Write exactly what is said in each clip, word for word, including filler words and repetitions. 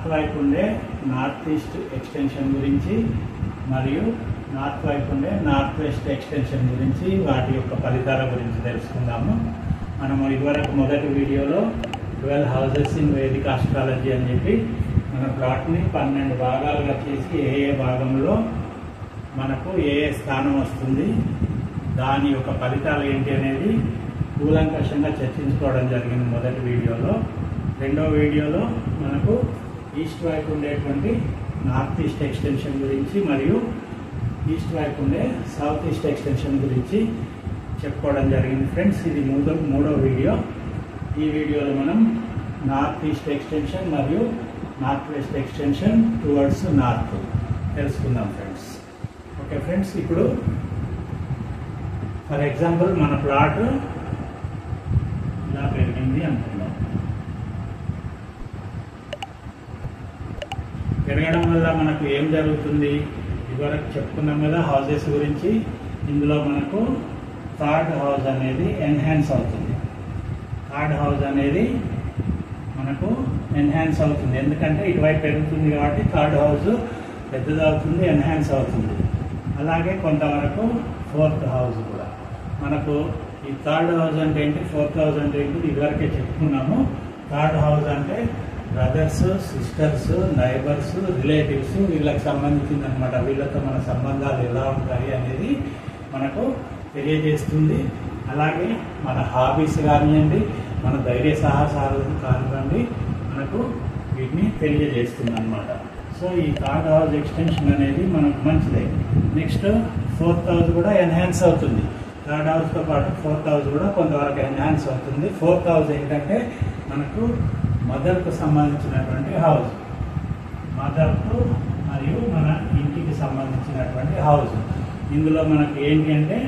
వైపు ఉండే north east extension గురించి మరియు నార్త్ వైపు ఉండే నార్త్ వెస్ట్ ఎక్స్టెన్షన్ గురించి వాటి యొక్క ఫలితాల గురించి తెలుసుకుందాము. మనము ఇదివరకు మొదటి వీడియోలో twelve houses in Vedic astrology అని చెప్పి మన ప్లాట్ని పన్నెండు భాగాలుగా చేసి ఏ ఏ భాగంలో మనకు ఏ ఏ స్థానం వస్తుంది, దాని యొక్క ఫలితాలు ఏంటి అనేది కూలంకషంగా చర్చించుకోవడం జరిగింది మొదటి వీడియోలో. రెండో వీడియోలో మనకు ఈస్ట్ వైపు ఉండేటువంటి నార్త్ ఈస్ట్ ఎక్స్టెన్షన్ గురించి మరియు ఈస్ట్ వైపు ఉండే సౌత్ ఈస్ట్ ఎక్స్టెన్షన్ గురించి చెప్పుకోవడం జరిగింది ఫ్రెండ్స్. ఇది మూడో మూడో వీడియో. ఈ వీడియోలో మనం నార్త్ ఈస్ట్ ఎక్స్టెన్షన్ మరియు north west extension towards north తెలుసుకుందాం ఫ్రెండ్స్. ఓకే ఫ్రెండ్స్, ఇప్పుడు ఫర్ ఎగ్జాంపుల్ మన ప్లాట్ ఇలా పెరిగింది అనుకుందాం. పెరగడం వల్ల మనకు ఏం జరుగుతుంది, ఇదివరకు చెప్పుకున్నాం కదా హౌసెస్ గురించి. ఇందులో మనకు థర్డ్ హౌస్ అనేది ఎన్హాన్స్ అవుతుంది. థర్డ్ హౌస్ అనేది మనకు ఎన్హాన్స్ అవుతుంది, ఎందుకంటే ఇటువైపు పెరుగుతుంది కాబట్టి థర్డ్ హౌస్ పెద్దదవుతుంది, ఎన్హాన్స్ అవుతుంది. అలాగే కొంతవరకు ఫోర్త్ హౌస్ కూడా మనకు ఈ థర్డ్ హౌస్ అంటే ఏంటి, ఫోర్త్ హౌస్ అంటే ఏంటి ఇదివరకే చెప్పుకున్నాము. థర్డ్ హౌస్ అంటే బ్రదర్స్, సిస్టర్స్, నైబర్స్, రిలేటివ్స్ వీళ్ళకి సంబంధించింది అనమాట. వీళ్ళతో మన సంబంధాలు ఎలా ఉంటాయి అనేది మనకు తెలియజేస్తుంది. అలాగే మన హాబీస్ కానివ్వండి, మన ధైర్య సాహసాలు కానివ్వండి, మనకు వీటిని తెలియజేస్తుంది అనమాట. సో ఈ థర్డ్ హౌస్ ఎక్స్టెన్షన్ అనేది మనకు మంచిదే. నెక్స్ట్ ఫోర్త్ హౌస్ కూడా ఎన్హాన్స్ అవుతుంది. థర్డ్ హౌస్తో పాటు ఫోర్త్ హౌస్ కూడా కొంతవరకు ఎన్హాన్స్ అవుతుంది. ఫోర్త్ హౌస్ ఏంటంటే మనకు మదర్కు సంబంధించినటువంటి హౌస్, మదర్కు మరియు మన ఇంటికి సంబంధించినటువంటి హౌస్. ఇందులో మనకు ఏంటి అంటే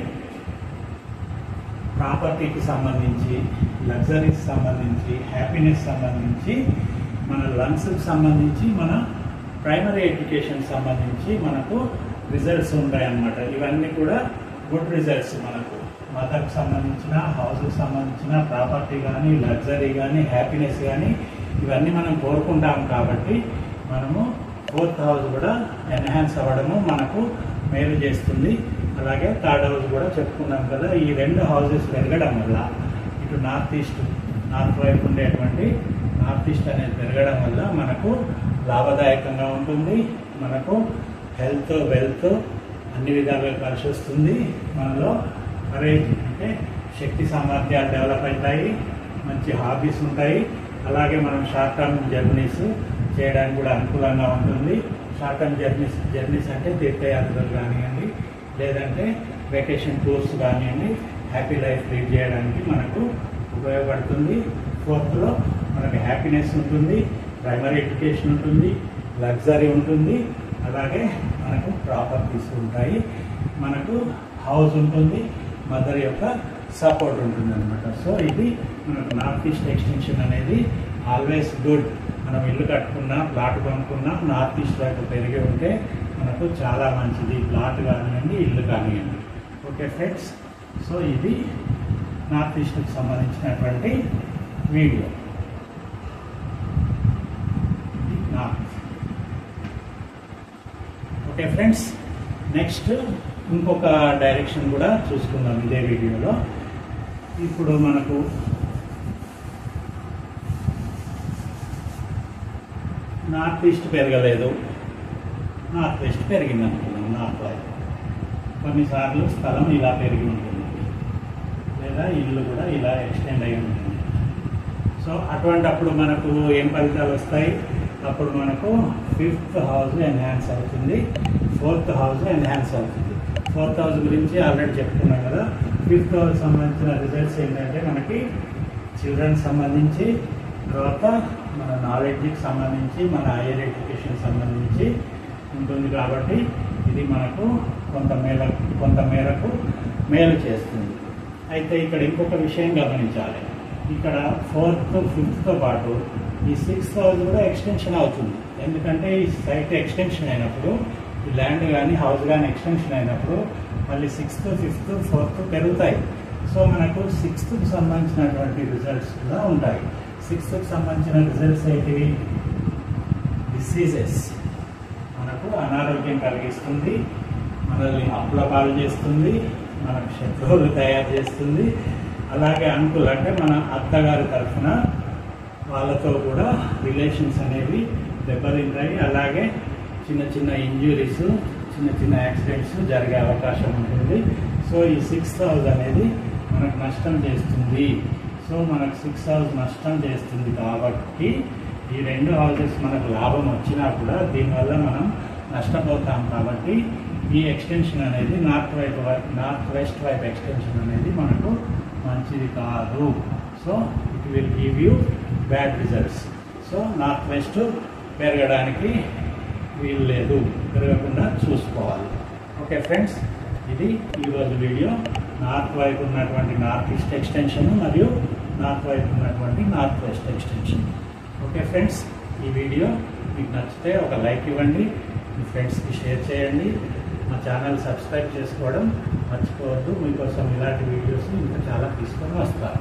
ప్రాపర్టీకి సంబంధించి, లగ్జరీకి సంబంధించి, హ్యాపీనెస్ సంబంధించి, మన లంగ్స్కి సంబంధించి, మన ప్రైమరీ ఎడ్యుకేషన్ సంబంధించి మనకు రిజల్ట్స్ ఉంటాయి అన్నమాట. ఇవన్నీ కూడా గుడ్ రిజల్ట్స్ మనకు. మదర్కి సంబంధించిన, హౌస్కి సంబంధించిన ప్రాపర్టీ కానీ, లగ్జరీ కానీ, హ్యాపీనెస్ కానీ ఇవన్నీ మనం కోరుకుంటాం కాబట్టి మనము ఫోర్త్ హౌస్ కూడా ఎన్హాన్స్ అవ్వడము మనకు మేలు చేస్తుంది. అలాగే థర్డ్ హౌస్ కూడా చెప్పుకున్నాం కదా. ఈ రెండు హౌసెస్ పెరగడం వల్ల ఇటు నార్త్ ఈస్ట్, నార్త్ వైపు ఉండేటువంటి నార్త్ ఈస్ట్ అనేది పెరగడం వల్ల మనకు లాభదాయకంగా ఉంటుంది. మనకు హెల్త్, వెల్త్ అన్ని విధాలుగా కలిసి వస్తుంది. మనలో కరేజ్ అంటే శక్తి సామర్థ్యాలు డెవలప్ అవుతాయి, మంచి హాబీస్ ఉంటాయి. అలాగే మనం షార్ట్ టర్మ్ జర్నీస్ చేయడానికి కూడా అనుకూలంగా ఉంటుంది. షార్ట్ టర్మ్ జర్నీస్ జర్నీస్ అంటే తీర్థయాత్రలు కానివ్వండి, లేదంటే వెకేషన్ టూర్స్ కానివ్వండి, హ్యాపీ లైఫ్ లీడ్ చేయడానికి మనకు ఉపయోగపడుతుంది. ఫోర్త్లో మనకు హ్యాపీనెస్ ఉంటుంది, ప్రైమరీ ఎడ్యుకేషన్ ఉంటుంది, లగ్జరీ ఉంటుంది, అలాగే మనకు ప్రాపర్టీస్ ఉంటాయి, మనకు హౌస్ ఉంటుంది, మదర్ యొక్క సపోర్ట్ ఉంటుంది అనమాట. సో ఇది మనకు నార్త్ ఈస్ట్ ఎక్స్టెన్షన్ అనేది ఆల్వేస్ గుడ్. మనం ఇల్లు కట్టుకున్నా, ప్లాట్ కొనుక్కున్నా నార్త్ ఈస్ట్ వైపు పెరిగి ఉంటే మనకు చాలా మంచిది, ప్లాట్ కానివ్వండి, ఇల్లు కానివ్వండి. ఓకే ఫ్రెండ్స్, సో ఇది నార్త్ ఈస్ట్కి సంబంధించినటువంటి video. North. Okay friends, next ఇంకొక డైరెక్షన్ కూడా చూసుకుందాం ఇదే వీడియోలో. ఇప్పుడు మనకు నార్త్ ఈస్ట్ పెరగలేదు, నార్త్ వెస్ట్ పెరిగింది అనుకున్నాం. నార్త్ వైపు కొన్నిసార్లు స్థలం ఇలా పెరిగి ఉంటుంది, లేదా ఇల్లు కూడా ఇలా ఎక్స్టెండ్ అయి ఉంటుంది. సో అటువంటప్పుడు మనకు ఏం ఫలితాలు వస్తాయి, అప్పుడు మనకు ఫిఫ్త్ హౌస్ ఎన్హాన్స్ అవుతుంది, ఫోర్త్ హౌస్ ఎన్హాన్స్ అవుతుంది. ఫోర్త్ హౌస్ గురించి ఆల్రెడీ చెప్పుకున్నాం కదా. ఫిఫ్త్ హౌస్ సంబంధించిన రిజల్ట్స్ ఏంటంటే మనకి చిల్డ్రన్ సంబంధించి, తర్వాత మన నాలెడ్జ్కి సంబంధించి, మన హైయర్ ఎడ్యుకేషన్ సంబంధించి ఉంటుంది. కాబట్టి ఇది మనకు కొంత మేర కొంత మేరకు మేలు చేస్తుంది. అయితే ఇక్కడ ఇంకొక విషయం గమనించాలి. ఇక్కడ ఫోర్త్, ఫిఫ్త్తో పాటు ఈ సిక్స్త్ హౌస్ కూడా ఎక్స్టెన్షన్ అవుతుంది. ఎందుకంటే ఈ సైట్ ఎక్స్టెన్షన్ అయినప్పుడు, ఈ ల్యాండ్ కానీ హౌస్ కానీ ఎక్స్టెన్షన్ అయినప్పుడు మళ్ళీ సిక్స్త్, ఫిఫ్త్, ఫోర్త్ పెరుగుతాయి. సో మనకు సిక్స్త్కి సంబంధించినటువంటి రిజల్ట్స్ కూడా ఉంటాయి. సిక్స్త్కి సంబంధించిన రిజల్ట్స్ ఏంటివి, డిసీజెస్, మనకు అనారోగ్యం కలిగిస్తుంది, మనల్ని అప్పుల పాలు చేస్తుంది, మనకు శత్రువులు తయారు చేస్తుంది. అలాగే అంకుల్ అంటే మన అత్తగారి తరఫున వాళ్ళతో కూడా రిలేషన్స్ అనేవి దెబ్బతింటాయి. అలాగే చిన్న చిన్న ఇంజురీస్, చిన్న చిన్న యాక్సిడెంట్స్ జరిగే అవకాశం ఉంటుంది. సో ఈ సిక్స్ హౌస్ అనేది మనకు నష్టం చేస్తుంది. సో మనకు సిక్స్ హౌస్ నష్టం చేస్తుంది కాబట్టి ఈ రెండు హౌసెస్ మనకు లాభం వచ్చినా కూడా దీనివల్ల మనం నష్టపోతాం. కాబట్టి ఈ ఎక్స్టెన్షన్ అనేది నార్త్ వైపు నార్త్ వెస్ట్ వైపు ఎక్స్టెన్షన్ అనేది మనకు మంచిది కాదు. So it will give you bad results. So north west పెరగడానికి వీలు లేదు, పెరగకుండా చూసుకోవాలి. ఓకే ఫ్రెండ్స్, ఇది ఈరోజు వీడియో. నార్త్ వైపు ఉన్నటువంటి నార్త్ ఈస్ట్ ఎక్స్టెన్షన్ మరియు నార్త్ వైపు ఉన్నటువంటి north west extension. Okay friends, ఈ వీడియో మీకు నచ్చితే ఒక లైక్ ఇవ్వండి, మీ ఫ్రెండ్స్కి షేర్ చేయండి, మా ఛానల్ సబ్స్క్రైబ్ చేసుకోవడం మర్చిపోవద్దు. మీకోసం ఇలాంటి వీడియోస్ ఇంకా చాలా తీసుకొని వస్తాను.